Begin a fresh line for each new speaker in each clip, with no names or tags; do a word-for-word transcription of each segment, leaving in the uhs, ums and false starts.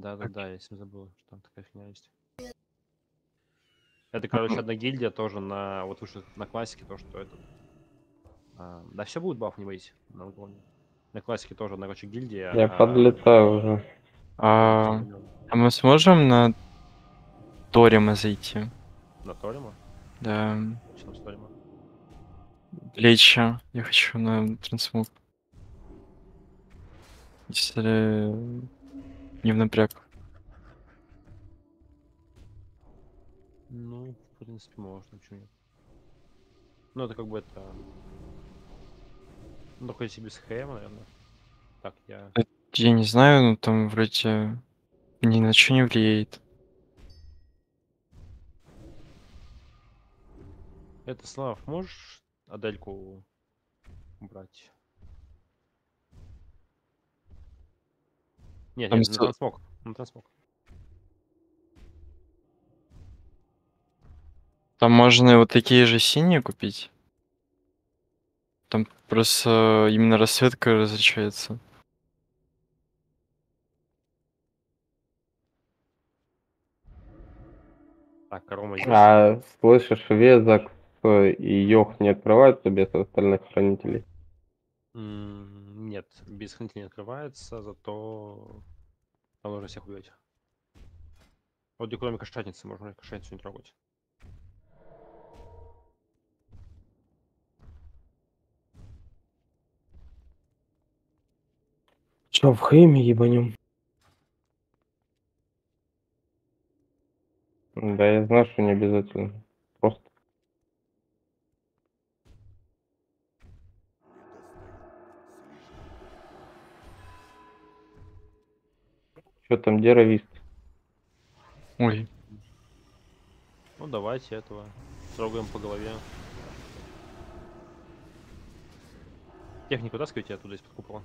Да-да-да, я себе забыл, что там такая фигня есть. Это, короче, одна гильдия тоже на вот выше на классике, то, что этот. А, да, все будет баф, не боись. На, главное. На классике тоже одна, короче, гильдия.
Я
А,
подлетаю уже.
А,
на
а мы сможем на Торима зайти?
Торима?
Да.
Что там с Торима?
Леча. Я хочу на трансмог. Если не в напряг.
Ну, в принципе, можно, почему нет. Ну, это как бы это... Ну, только если без ХМ, наверное. Так, я...
Э, Я не знаю, но там вроде ни на что не влияет.
Это, Слав, можешь Адельку убрать? Нет,
Там,
нет, на
с-
трансмог. На трансмог.
там можно вот такие же синие купить. Там просто именно расцветка различается.
Так, Рома здесь?
А слышишь, Везак и Йох не открываются без остальных хранителей?
М, Нет, без хранителя не открывается, зато там нужно всех убивать. Вот и кроме кошатницы, можно кошатницу не трогать.
Что, в Хейме ебанем? Да, я знаю, что не обязательно. Просто. Что там, деровист?
Ой,
Ну, давайте этого. Трогаем по голове. Технику таскивайте оттуда из-под купола.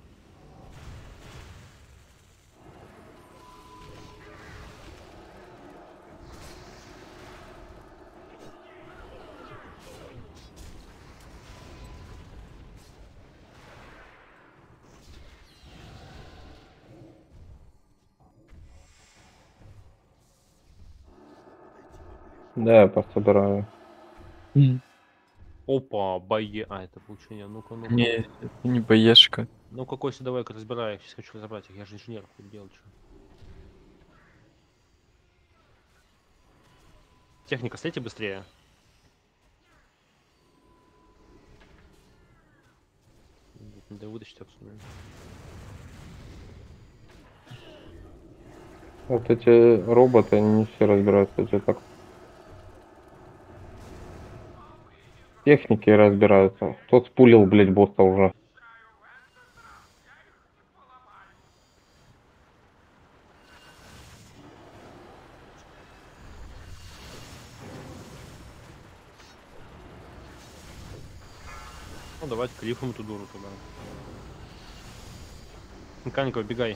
Да, я пособираю.
м,
Опа, бое... А, это получение. Ну-ка, ну-ка.
не, это не боешка.
Ну, какой давай-ка разбираю. Сейчас хочу разобрать их. Я же инженер, хуй делать что. Техника, стойте быстрее. Да вытащить отсюда.
Вот эти роботы, они не все разбираются. Эти так. Техники разбираются. Кто спулил, блядь, босса уже?
Ну, давайте клифом эту дуру туда. Механиков, бегай.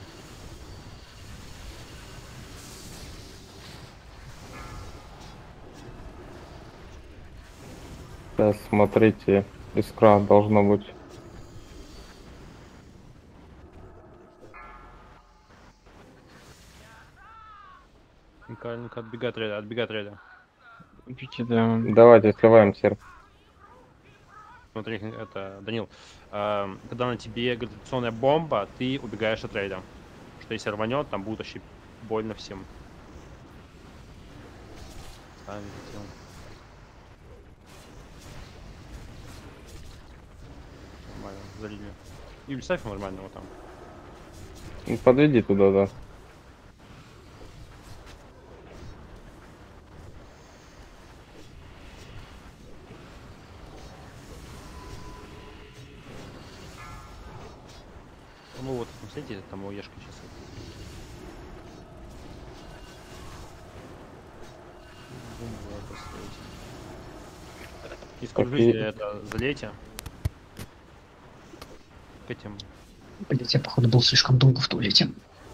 Сейчас, смотрите, искра должна быть.
Механика, отбегай от рейда, отбегай от рейда.
Видите, да.
Давайте сливаем серп.
Смотри, это, Данил, эм, когда на тебе гравитационная бомба, ты убегаешь от рейда. Что если рванет, там будет вообще больно всем. Ставим, летел. Нормально, за линию. И ставь нормально вот там.
Ну, подведи туда, да.
Ну вот, смотрите, там его ешка сейчас. И скажу,
и-
это залейте. К этим.
Блять, я походу был слишком долго в туалете.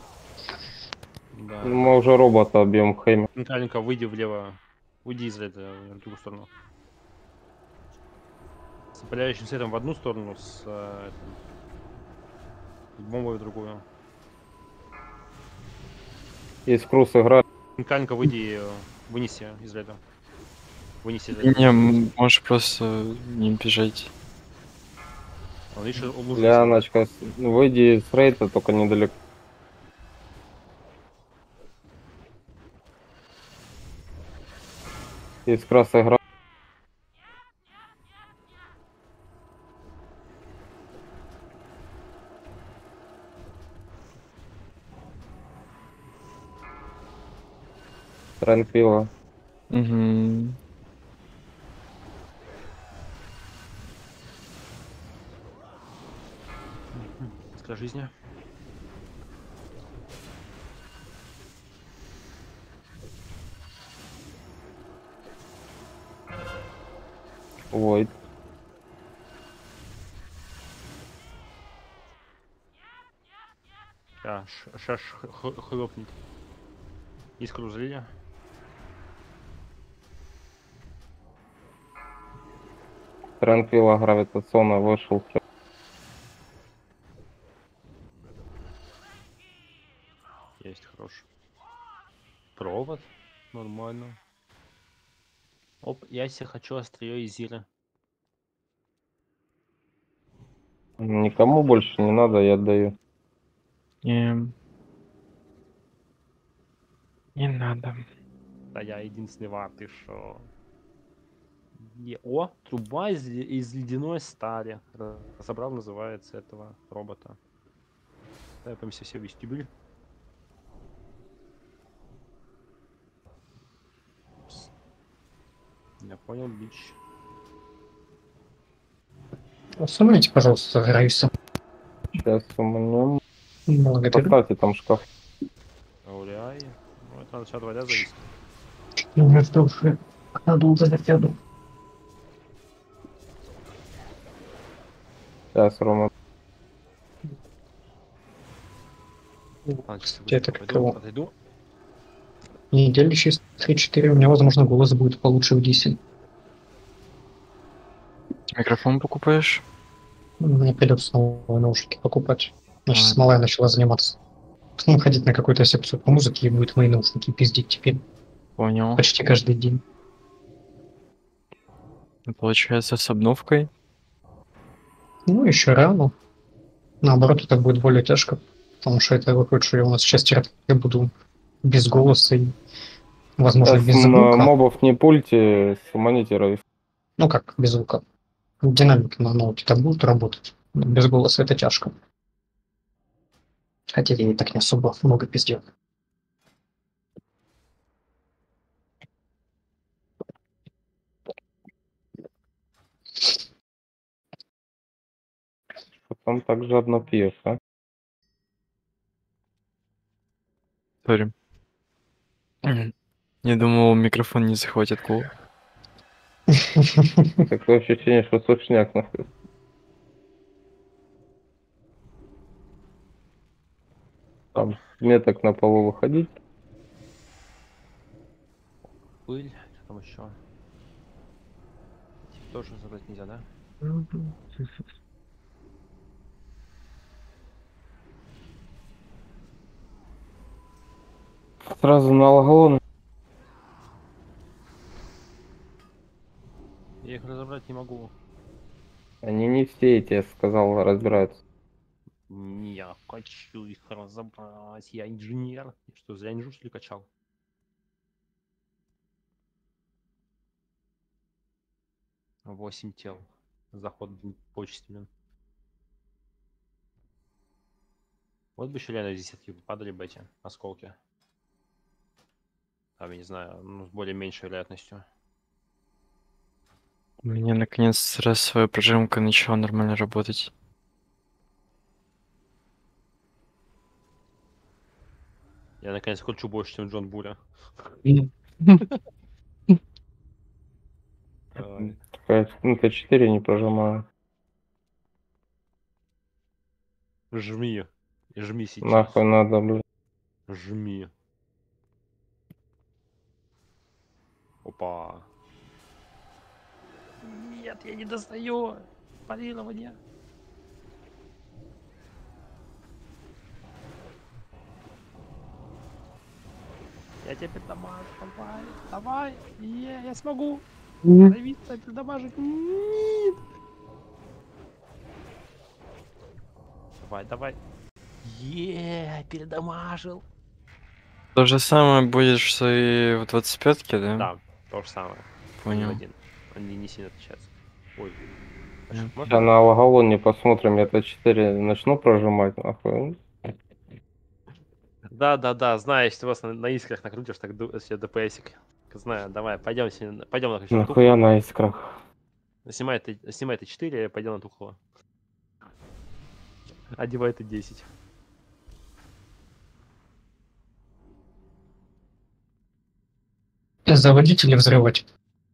Да.
Ну, мы уже робота бьем в Хейме.
Центральненько выйди влево. Уйди из рейда в другую сторону. С опаляющим светом в одну сторону, с, э, этим, с бомбой в другую.
Искру сыграли.
Канька, выйди, э, вынеси из ряда. Вынеси из ряда.
Не, м, можешь просто не бежать.
Он, видишь, лужу засел.
Лианочка, с- выйди с рейта, только недалеко. Искра сыграл. Транквила.
Угу.
Искра жизни.
Войд.
А, ш- шаш х- х- хлопнет. Искру залили.
Транквила гравитационно вышел.
Есть, хорош. Провод. Нормально. Оп, я себе хочу острие из Зира.
Никому больше не надо, я отдаю.
Не. Не надо.
Да я единственный вар, ты шо? Е- О, труба из, ле- из ледяной стали. Разобрал, называется этого робота. Давай поместим все в вестибюль. Пс. Я понял, бич.
Суммите, пожалуйста, Райса.
Сейчас сумнем.
Благодарю.
Поставьте там шкаф.
Ауляй. Ну, это надо от вода зависит.
У меня тоже надолго затяну.
Сейчас, Рома.
А, сейчас
Кстати, это
быстренько
как
пойду,
его?
отойду.
Недели через три-четыре у меня, возможно, голос будет получше в Дисе.
Ты микрофон покупаешь?
Мне придется новые наушники покупать. Значит,
А.
смола я начала заниматься. Ну, ходить на какую-то секцию по музыке и будет мои наушники пиздить теперь
Понял.
почти каждый день.
Ну, получается, с обновкой.
Ну, еще рано. Наоборот, это будет более тяжко, потому что это выходит, что я у нас сейчас терпеть буду без голоса и, возможно,
Сейчас
без
м,
звука.
мобов не пульте с мониторов.
Ну как, без звука. Динамики на ноуте-то будут работать. Но без голоса это тяжко. Хотя я и так не особо много пиздел.
Потом так жадно пьешь, а?
Сори. Я думал, микрофон не захватит кол.
Такое ощущение, что сушняк нахуй. Там меток на полу выходить.
Пыль. Что там еще? Тоже задать нельзя, да?
Сразу на алгалон.
Я их разобрать не могу.
Они не все, я тебе сказал, разбираются.
Не, я хочу их разобрать. Я инженер. Я что, зря инжу, что ли, качал? Восемь тел. Заход почтенен. Вот бы еще реально десятки падали бы эти осколки. Там, я не знаю, ну, с более меньшей вероятностью.
У меня наконец раз своя прожимка начала нормально работать.
Я наконец хочу больше, чем Джон Буря. Ой.
Ну, Т четыре не прожимаю.
Жми. Жми сейчас.
Нахуй надо, блин.
Жми. Опа. Нет, я не достаю. Парирование. Я тебя передамажу, давай, давай. Е, я смогу. Давиться, передамажить. Нет. Давай, давай. Е, передамажил.
То же самое будет, что и в двадцать пятке, да?
Да, то же самое.
Понял.
Один. Они не сильно отличаются. Ой. А
Мгм.
что, можно?
Сейчас на Логолоне посмотрим, я Т четыре начну прожимать, нахуй.
Да, да, да, знаю, если ты вас на, на искрах накрутишь, так ду- себе ДПСик. Знаю, давай, пойдем, се- пойдем на Тухлова.
Нахуя на искрах.
Снимай ты, снимай ты четыре, пойдем на Тухлова. Одевай ты десять.
Заводить или взрывать?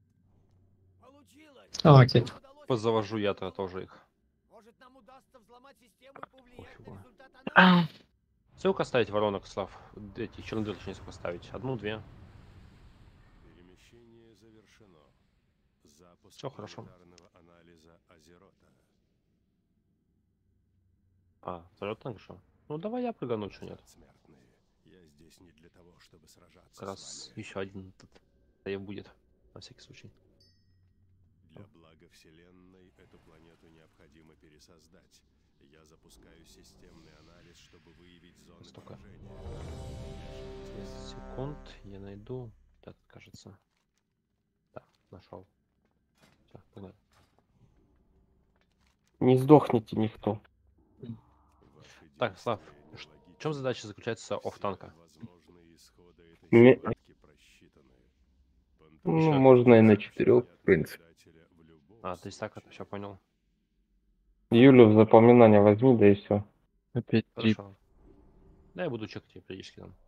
А, окей.
Позавожу я-то тоже их.
Может, нам удастся взломать систему и повлиять
Пофигу.
на результат анализа?
Сколько ставить воронок, Слав? Эти черные дыры, точнее, сколько ставить? Одну, две?
Перемещение завершено. Запуск
Всё хорошо.
планетарного анализа Азерота.
А, залет так что? Ну давай я прыгану, что нет.
Смертные. Я здесь не для того, чтобы сражаться
Как раз
с вами.
еще один тут сейв будет, на всякий случай.
Для блага Вселенной эту планету необходимо пересоздать. Я запускаю системный анализ, чтобы выявить зоны
Столько.
поражения.
десять секунд, я найду. Так, кажется. Да, нашел. Все, погнали.
Не сдохните никто.
Ваши
Так, Слав,
действия
ш- в чем задача заключается офф-танка?
Возможные исходы этой
Ме-
схватки просчитаны.
Ну,
Ещё.
можно и на четырех, в принципе.
А, то есть так это все понял.
Юлю в запоминание возьми, да и все.
Опять три.
Хорошо. Да, я буду чекать тебе периодически там.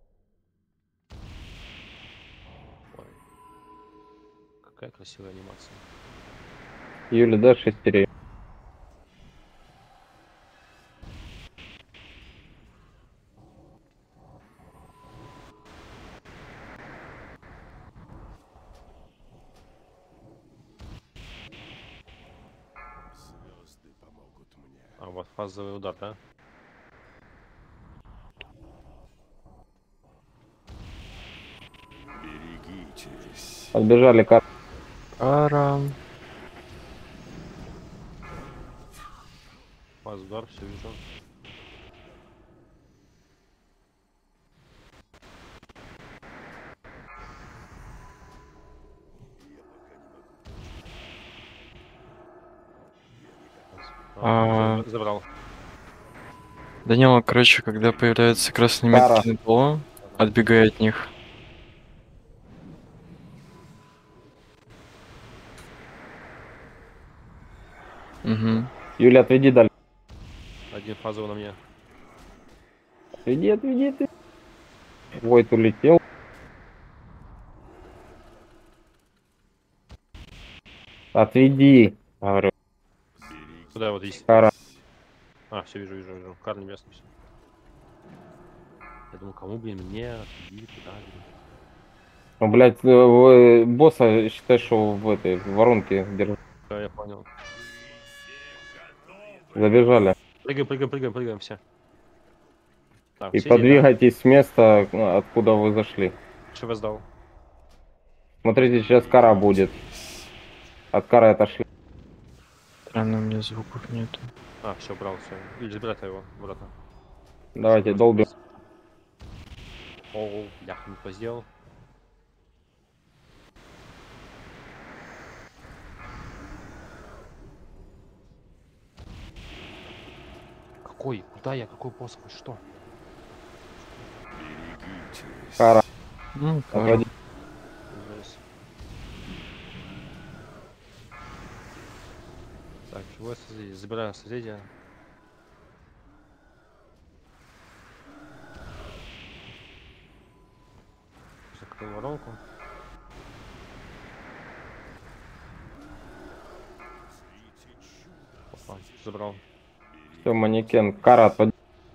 Ой. Какая красивая анимация.
Юля, да, шестерей.
Звезды помогут мне.
А, вот фазовый удар, да?
Берегитесь.
Отбежали кар.
Пара.
Фазовый удар, все вижу.
А.
всё, забрал.
Данила, короче, когда появляются красные
Пара.
метки на полу, отбегай от них. Угу.
Юля, отведи дальше.
Один фазовый на мне.
Отведи, отведи ты. Войт улетел. Отведи. Говорю.
Куда вот есть?
Кара.
А, все вижу, вижу, вижу. Кар небесный все. Я думаю, кому, блин, мне отведи туда, блин.
Ну, блядь, э, в- босса считай, что в этой в воронке держу.
Да, я понял.
Забежали.
Прыгаем, прыгаем, прыгаем, прыгаем, все. Так,
И
все, да?
подвигайтесь с места, ну, откуда вы зашли.
Что я сдал?
Смотрите, сейчас кара будет. От кары отошли.
Странно, у меня звуков нету.
А, все, брал, все. Или забирай его обратно.
Давайте долбим.
О, бляха, не то сделал. Какой? Куда я? Какой босс? Вы что?
Берегитесь.
Кара.
Ну, пара.
Отводи.
Жесть. Так, живое созвездие. Забираю созвездие. Закрыл воронку. Опа, забрал.
Все, манекен. Кара отводи.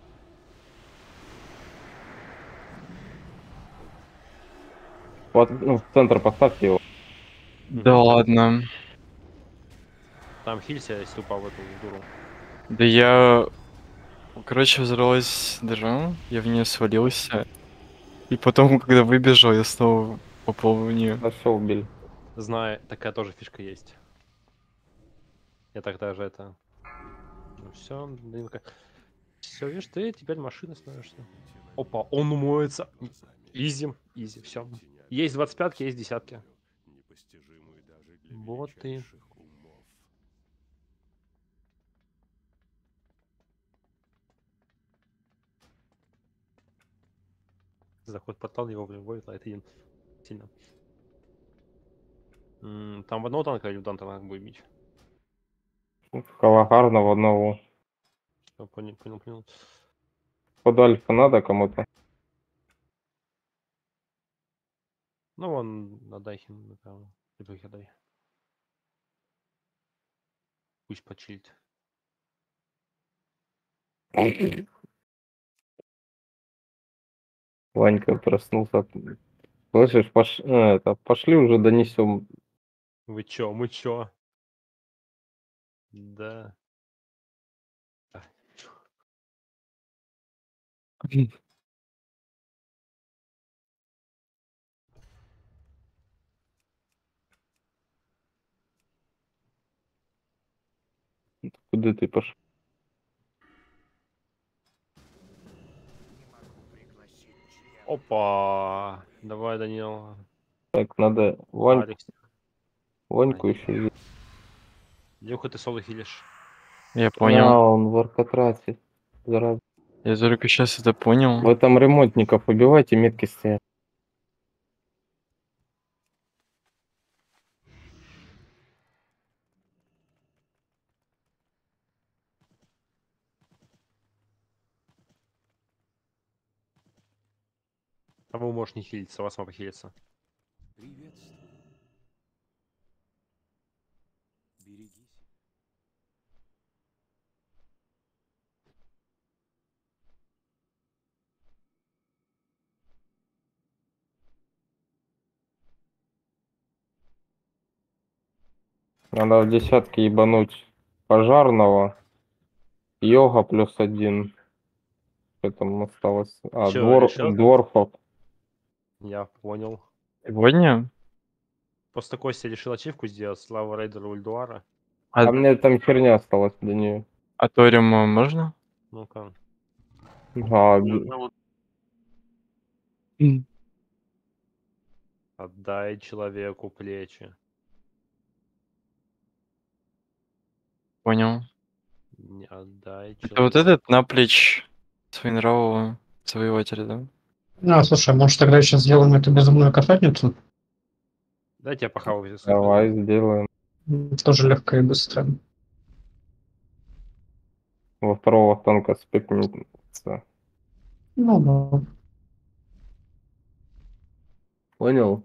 Вот, ну, в центр поставьте его.
Да ладно.
Там хилься, если упал в эту дуру.
Да я... Короче, взорвалась дыра, я в нее свалился. И потом, когда выбежал, я снова попал в нее.
Нашел Биль.
Знаю, такая тоже фишка есть. Я тогда же это... Ну все, все, видишь, ты теперь машина становишься. Опа, он моется. Изи, изи, все. Есть двадцать пятки, есть десятки.
Непостижимую даже для
Вот и...
величайших умов.
Заход в портал его выводит, а это один сильно. М, Там в одного танка или в танка надо будет бить.
Калагарного одного.
Всё, понял, понял, понял.
Под альфа надо кому-то?
Ну вон, отдай хим, напевно. Либо их отдай. Пусть почилит.
Ванька проснулся. Слышишь, пош... э, это, пошли уже донесем.
Вы чё, мы чё? Да. А,
Куда ты пошел?
Опа! Давай, Данил.
Так, надо Ваньку,
Алекс.
Ваньку
Ай.
еще.
Лёха, ты соло хилишь.
Я
А,
понял.
он в Аркатрате. Зараза.
Я только сейчас это понял.
Вы там ремонтников убивайте, метки стоят.
А вы можешь не хилиться, вас могу хилиться.
Приветствую. Берегись.
Надо в десятке ебануть пожарного. Йога плюс один. Что там осталось? А,
Чё,
двор,
решил?
дворфов.
Я понял.
Сегодня?
Просто Костя решил ачивку сделать. Слава Рейдера Ульдуара.
А,
А мне там херня осталась до нее.
а Ториума можно?
Ну-ка.
А, б-
М.
Отдай человеку плечи.
Понял.
Не отдай
Это вот
человеку.
этот наплечь своенравого завоевателя, да?
Ну, слушай, может тогда еще сделаем эту безумную касательницу?
Дайте я похаваю здесь.
давай сделаем.
М, Тоже легко и быстро.
Во второго танка спекнется.
Ну, да.
Понял?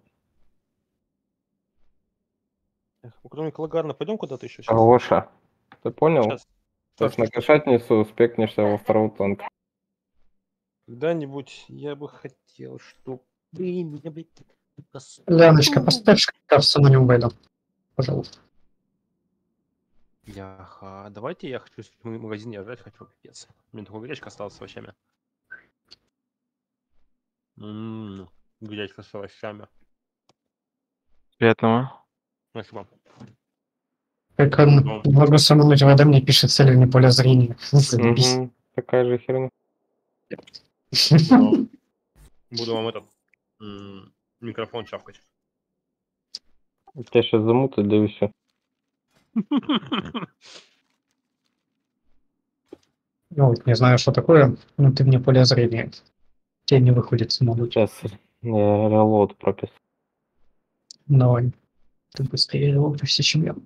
Эх, ну, кроме Калагарна, пойдем куда-то еще сейчас?
Гоша, ты понял?
Сейчас.
Сейчас на кошатницу спекнешься во второго танка.
Когда-нибудь я бы хотел, чтобы меня, блядь,
Леночка, поставь шкаф с не убойду. Пожалуйста.
Яха, давайте я хочу в м- магазине жрать хочу, пипец. У меня только гречка осталась с овощами. Ммм, гречка с овощами.
Приятного.
Спасибо.
Как он,
Ну,
могу самому вода мне пишет цель вне поля зрения. Заебись.
Угу. Такая же херня.
буду, буду вам этот м, микрофон чавкать.
Тебя сейчас замутят, да и все.
Ну, вот, не знаю, что такое, но ты вне поля зрения. Тебе не выходит самому.
Сейчас я релоуд прописал.
Давай. Ты быстрее его все, чем я.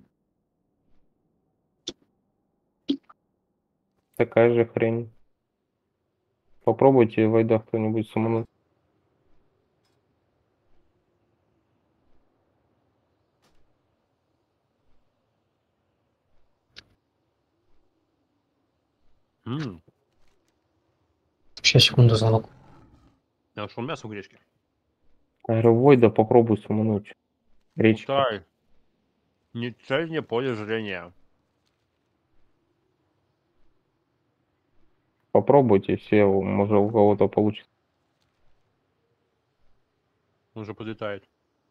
Такая же хрень. Попробуйте войда кто-нибудь самому.
Ммм,
Сейчас, секунду, звонок.
я нашел мясо в гречке.
Войда попробуй самануть. Речка.
Пускай. Не цель мне поле зрения.
Попробуйте, все, может у кого-то получится.
Он уже подлетает.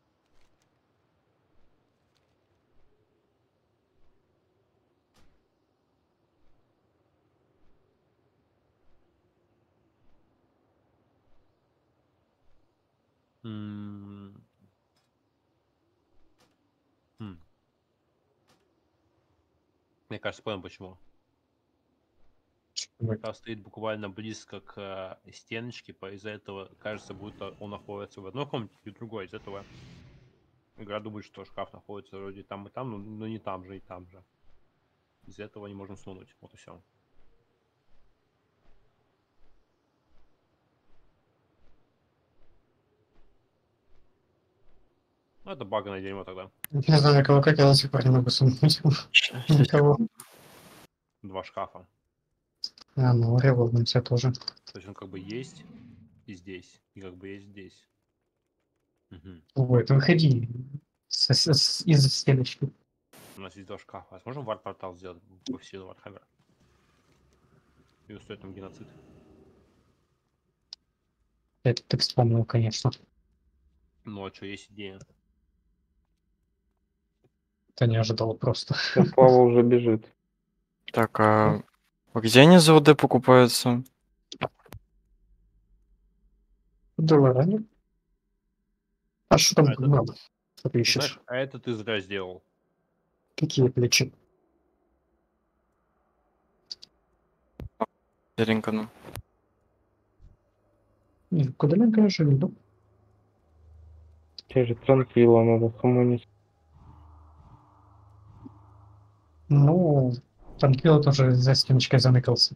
М. М. Мне кажется, понял почему.
Вот.
Там стоит буквально близко к э, стеночке, по из-за этого кажется, будто он находится в одной комнате и в другой. Из этого игра думает, что шкаф находится вроде там и там, но, но не там же и там же. Из-за этого не можем смунуть. Вот и все. Ну, это баганое дерьмо тогда.
Не знаю, кого как я до сих пор не могу сумнуть. Никого.
Два шкафа.
А, ну, револвер все тоже.
То есть он как бы есть и здесь, и как бы есть здесь. Мгм.
Ой, ты выходи с- с- с- из стеночки.
У нас есть два шкафа. А сможем варп-портал сделать по всему Вархаммера? И устроить там геноцид?
Это ты вспомнил, конечно.
Ну, а что, есть идея?
Это не ожидал просто.
Ну, Слава уже бежит.
Так, а а где они за ОД покупаются?
Давай, Аня. А что там
А это-
надо? Что ты ищешь?
Знаешь, а это ты зря сделал.
Какие плечи?
Зеленько, ну.
Не, куда я же иду?
Те же транквила надо суммонить.
Ну, там Килл тоже за стеночкой заныкался.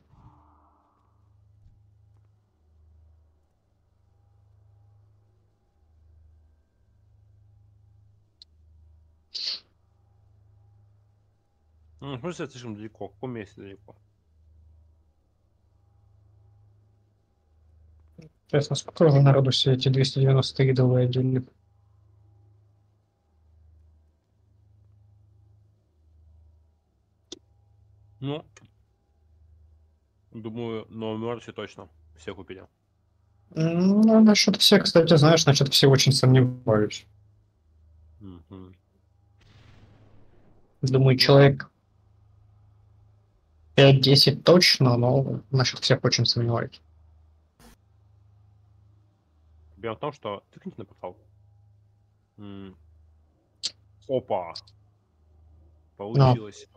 Ну, в смысле, это слишком далеко. В каком месте далеко?
Интересно, сколько уже народу все эти двести девяносто идолы отдельно?
Ну, думаю, но Мерси точно все купили.
Ну, насчет всех, кстати, знаешь, насчет все очень сомневаюсь.
Мгм.
Думаю, человек пять-десять точно, но насчет всех очень сомневаюсь.
Проблема в том, что... Тыкните на портал. М. Опа! Получилось.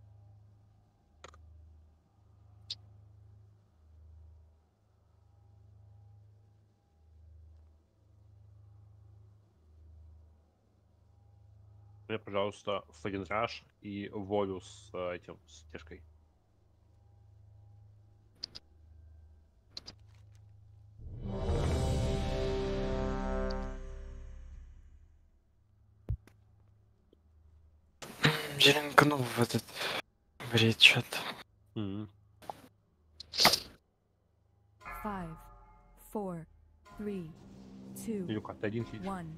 Мне, пожалуйста, Фейн Раш и Волю с э, этим, с тяжкой.
Зеленько, ну, в этот... в речат.
Мгм.
Five, four, three, two,
Илюка, ты один сидишь.
one.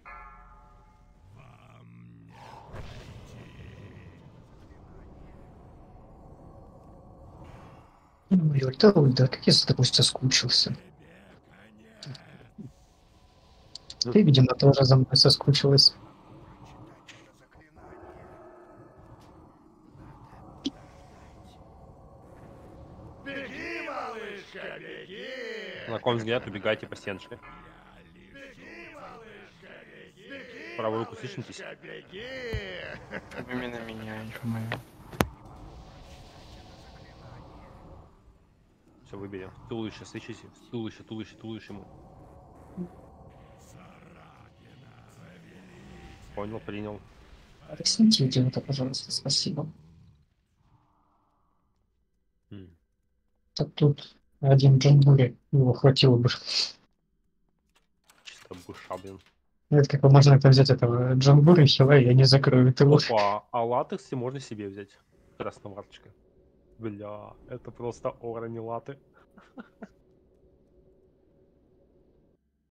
Ну, Юль, да, Юль, да, как я за тобой соскучился. Ты, видимо, тоже за мной соскучилась.
Беги, малышка, беги!
На ком взгляд убегайте по стеночке.
Беги, малышка, беги!
Правую руку стичнитесь.
Малышка, беги!
Именно меня, ё-моё.
Все, выберем. Туловище, стычите. Туловище, туловище, туловище ему. Понял, принял.
Ресните это, пожалуйста, спасибо.
М.
Так тут один джамбури, его хватило бы.
Чисто буша, блин.
Это как бы можно это взять этого джамбури, хила, и они закроют его.
Опа, а латексы можно себе взять. Красноваточка. Бля, это просто ора, не латы.